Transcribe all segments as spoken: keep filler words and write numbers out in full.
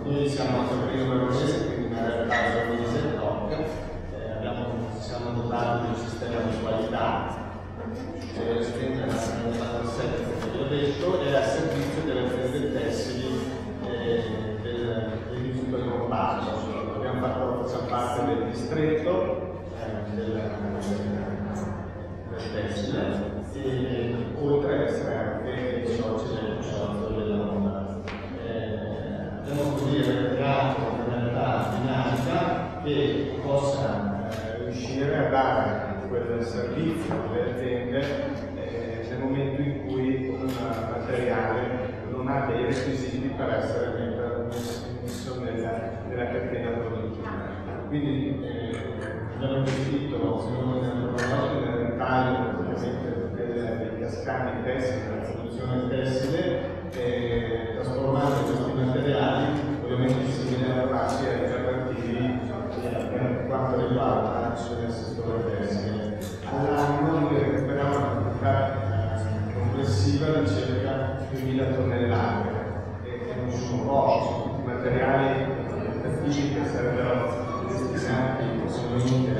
noi siamo a Torino Veronese, quindi in realtà Veronese e Doc, eh, abbiamo, siamo dotati di un sistema di qualità che estende nel novantasette, come vi ho detto, e è a servizio delle aziende tessili eh, del, dell'istituto di comparto. Abbiamo fatto, facciamo parte del distretto eh, del, del tessile, e oltre ad essere anche i soci del consorzio della Ronda. Eh, abbiamo così creato una realtà dinamica che possa eh, riuscire a dare quel servizio alle aziende eh, nel momento in cui un materiale non ha dei requisiti per essere messo nella, nella catena produttiva. Quindi eh, abbiamo investito nel taglio dei cascati tessili, della produzione tessile, eh, trasformando questi materiali ovviamente simili alla prassi e alternativi per quanto riguarda il settore tessile. All'anno noi recuperiamo una quantità eh, complessiva di circa duemila tonnellate, che non sono pochi, sono tutti materiali qualitativi che sarebbero destinati possibilmente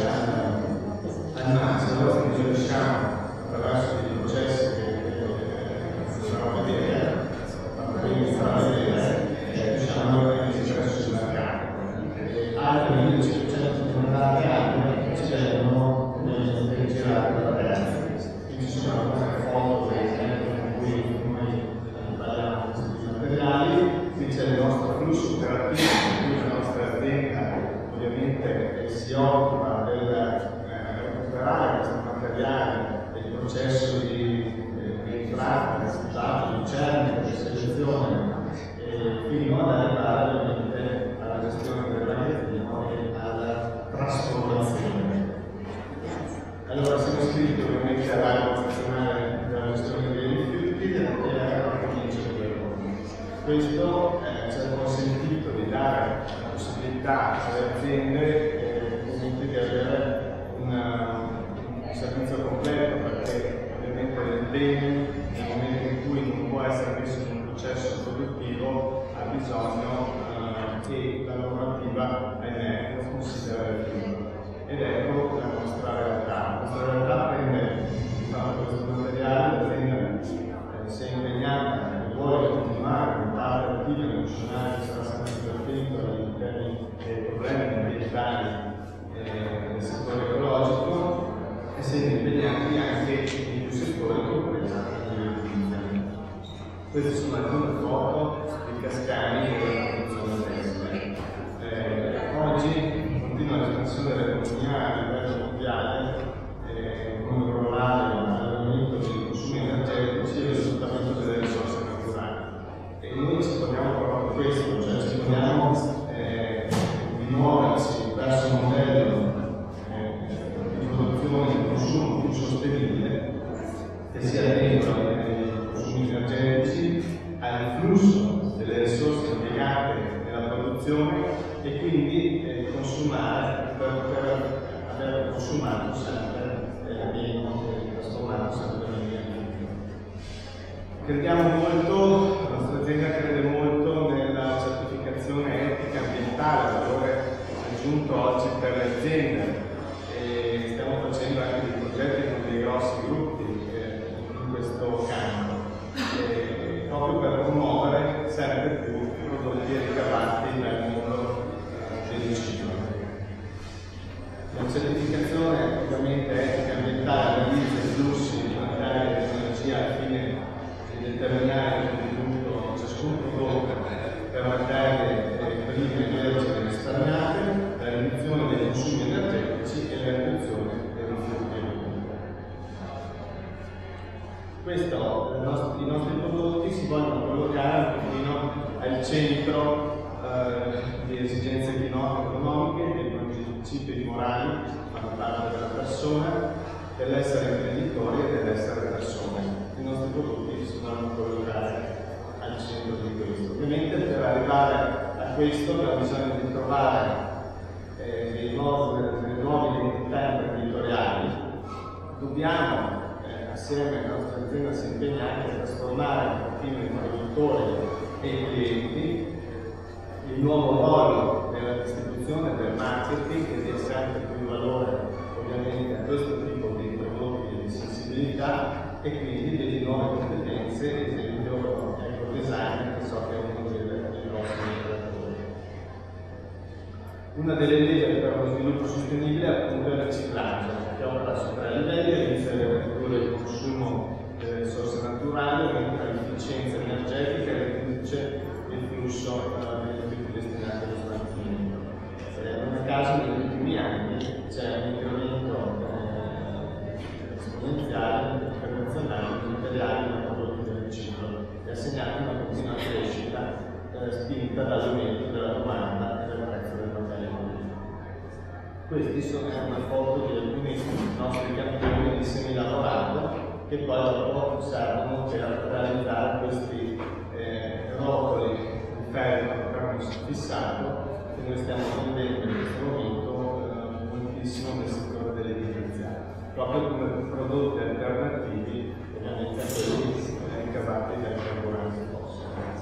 al massimo. Allora noi riusciamo attraverso dei processi che farò vedere, quindi farò vedere, riusciamo a registrare sul mercato. Altre millecinquecento tonnellate anche ci vengono nel girare della terra. Quindi ci sono alcune foto in cui noi parliamo di questi materiali. Qui c'è il nostro flusso operativo, in cui la nostra azienda ovviamente si occupa del eh, recuperare questi materiali, del processo di entrata, di scusate, di lucerne, di selezione, fino ad arrivare ovviamente alla gestione del magazzino e alla trasformazione. Allora siamo iscritti ovviamente all'area nazionale della gestione dei rifiuti e alla provincia di Verona. Questo eh, ci ha consentito di dare la possibilità alle aziende eh, di avere una, un servizio completo, perché ovviamente il bene nel momento in cui non può essere messo in un processo produttivo ha bisogno eh, che la normativa ahimè non considera il rifiuto. Ed ecco la nostra realtà. La nostra realtà prende di fatto questo materiale, l'azienda eh, si è impegnata e vuole continuare a portare attive e funzionali che sarà sempre più attento all'interno dei problemi ambientali eh, del settore ecologico, e si è impegnati anche in più settori come queste sono alcune foto dei cascani della produzione tessile. Eh, oggi continua l'espansione dell'economia a livello mondiale eh, come corollario all'aumento dei consumi energetici e allo sfruttamento delle risorse naturali. E noi ci poniamo proprio questo, cioè ci poniamo eh, di muoversi verso un modello eh, di produzione e di consumo più sostenibile, che sia dentro ai consumi energetici, al flusso delle risorse impiegate nella produzione e quindi eh, consumare per poter aver consumato sempre eh, meno e trasformato sempre meno. Crediamo molto, la nostra azienda crede molto nella certificazione etica ambientale, valore aggiunto oggi per le aziende, e stiamo facendo anche dei progetti con dei grossi gruppi eh, in questo campo, eh, proprio per promuovere sempre più prodotti ricavati dal mondo del riciclo. La certificazione ovviamente etica ambientale analizza i flussi di materia e di energia al fine di determinare il contenuto di ciascun prodotto per materie prime vergini risparmiate, la riduzione dei consumi energetici e la riduzione dei rifiuti. Questo, i nostri, i nostri prodotti si vogliono collocare un pochino al centro eh, di esigenze economiche, dei principi morali, quando parla della persona, dell'essere imprenditori e dell'essere persone. I nostri prodotti si vogliono collocare al centro di questo. Ovviamente per arrivare a questo abbiamo bisogno di trovare eh, dei nuovi, delle nuove identità imprenditoriali. Dobbiamo assieme alla nostra azienda si impegna anche a trasformare un pochino i produttori e i clienti il nuovo ruolo della distribuzione, del marketing, che dia sempre più valore ovviamente a questo tipo di prodotti e di sensibilità, e quindi delle nuove competenze, ad esempio eco design, che so che è uno dei prossimi operatori. Una delle leve per lo sviluppo sostenibile è appunto il riciclaggio, che opera su tre livelli: inizia a ridurre il consumo delle risorse naturali, aumenta l'efficienza energetica e riduce il flusso degli rifiuti destinati allo smaltimento. Eh, non a caso negli ultimi anni c'è un incremento eh, esponenziale internazionale di materiali da prodotti del riciclo, che ha segnato una continua crescita eh, spinta dall'aumento della domanda e del prezzo del materiale. Questi sono una foto di alcuni nostri campioni di semilavorato che poi dopo servono per realizzare questi eh, rotoli di ferro termofissato che noi stiamo vendendo in questo momento eh, moltissimo nel settore dell'edilizia, proprio come prodotti alternativi ovviamente a quelli ricavati dai carburanti fossili.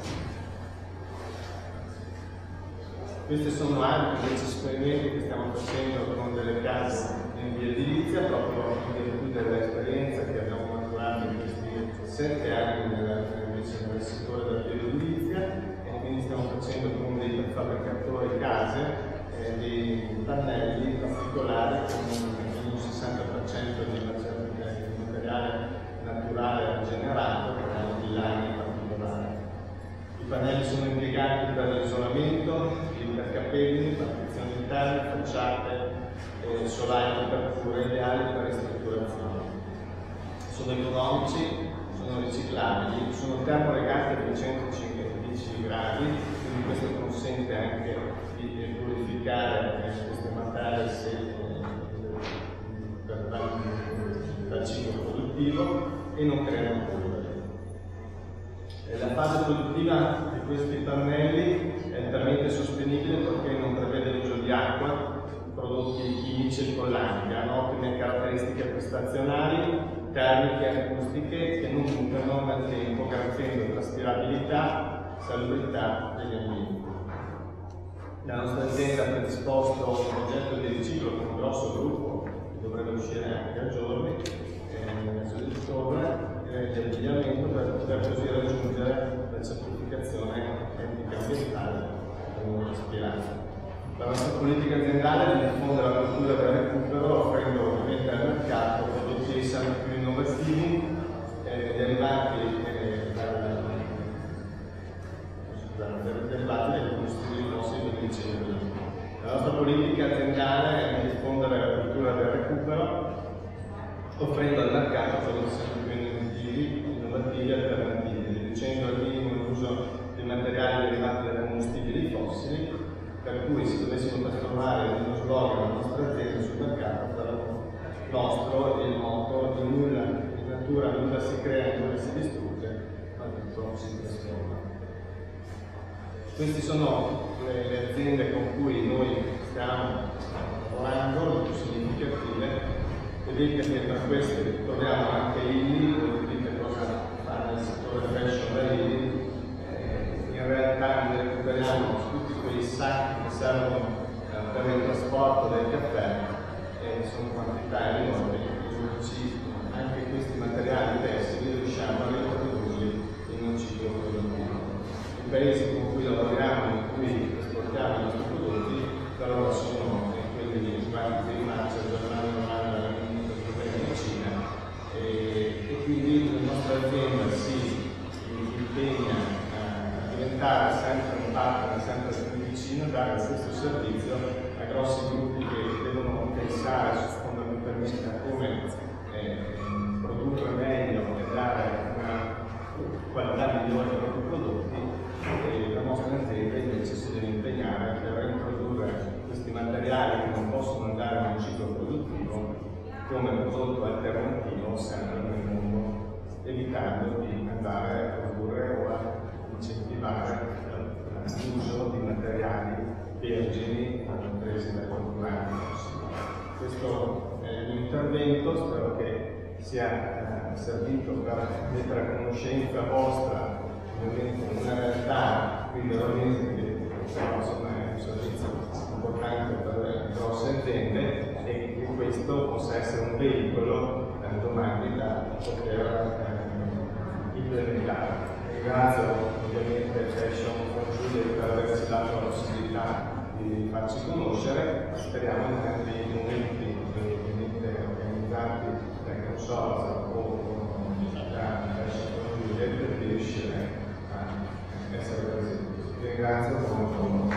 Questi sono altri invece esperimenti che stiamo facendo con delle case di edilizia, proprio in virtù dell'esperienza che abbiamo maturato in questi sette anni nel, invece nel settore della bioedilizia, e quindi stiamo facendo con dei fabbricatori case eh, dei pannelli particolari con un sessanta per cento di materiale naturale rigenerato, con dei laghi particolari. I pannelli sono impiegati per l'isolamento, intercapelli, partizioni interne, facciate, eh, solai di apertura, ideali per ristrutturazione. Sono economici, sono riciclabili, sono termoregati a duecentocinque gradi, quindi questo consente anche di purificare eh, queste materie se, eh, per, dal ciclo produttivo, e non creano polvere. La fase produttiva di questi pannelli è interamente sostenibile perché non prevede l'uso di acqua, prodotti chimici e collanti, hanno ottime caratteristiche prestazionali, termiche e acustiche che non mutano nel tempo, garantendo traspirabilità e salubrità degli ambienti. La nostra azienda ha predisposto un progetto di riciclo con un grosso gruppo che dovrebbe uscire anche a giorni, eh, nel mese di ottobre, di abbigliamento, per poter così raggiungere la certificazione etica ambientale come ispirata. La nostra politica aziendale è di diffondere la cultura del recupero, offrendo ovviamente al mercato prodotti sempre più innovativi, eh, derivati, eh, dal, scusate, derivati dai combustibili fossili di dicevo. La nostra politica aziendale è di diffondere la cultura del recupero, offrendo al mercato prodotti sempre più innovativi e alternativi, riducendo al minimo l'uso di materiali derivati da combustibili fossili, per cui se dovessimo trasformare in uno slogan la nostra azienda sul mercato, sarà nostro il motto: in nulla, in natura nulla si crea, nulla si distrugge, ma tutto si trasforma. Queste sono le, le aziende con cui noi stiamo lavorando, le più significative. Vedete che tra queste troviamo anche Illy, voi vedete cosa fa nel settore fashion da Illy. Eh, in realtà noi recuperiamo tutti quei sacchi che servono eh, per il trasporto del caffè, e sono quantità enormi, quindi anche questi materiali tessili riusciamo a riprodurli in un ciclo produttivo. I paesi con cui lavoriamo, in cui esportiamo i nostri prodotti, però sono quelli di Francia, Germania, Olanda, Cina, e, e quindi la nostra azienda si impegna a diventare sempre un partner sempre più vicino, a dare questo servizio a grossi gruppi che devono pensare fondamentalmente a come eh, produrre meglio e dare una qualità migliore ai propri prodotti, e la nostra azienda invece si deve impegnare per introdurre questi materiali che non possono andare in un ciclo produttivo come prodotto alternativo sempre nel mondo, evitando di andare a produrre o a incentivare l'uso di materiali vergini presi dai carburanti fossili. Questo è il mio intervento, spero che sia eh, servito per mettere a conoscenza vostra ovviamente una realtà qui veronese che possiamo questo possa essere un veicolo eh, domani da poter eh, implementare. Ringrazio ovviamente Fashion for Julie per averci dato la possibilità di farci conoscere, speriamo in tanti momenti ovviamente organizzati dai consorzi o da Fashion for Julie per riuscire a essere presenti. Vi ringrazio molto.